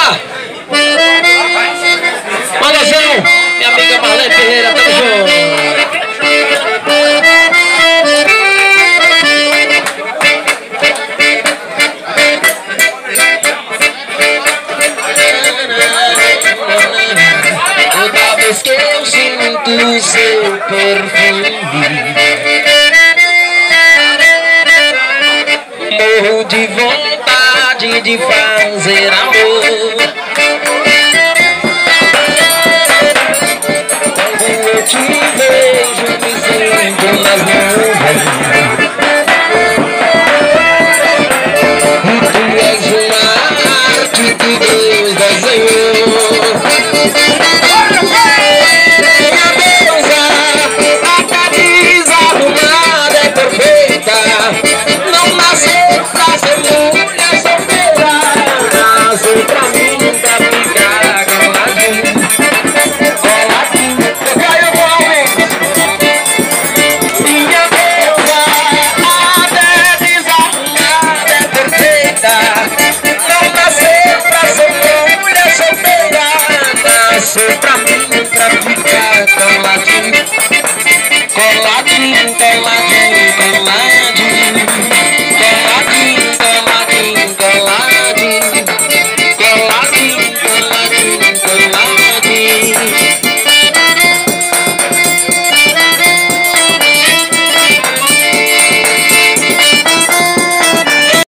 Valezão, minha amiga Marlene Ferreira, tamo junto. Toda vez que eu sinto o seu perfume, morro de vontade de fazer amor.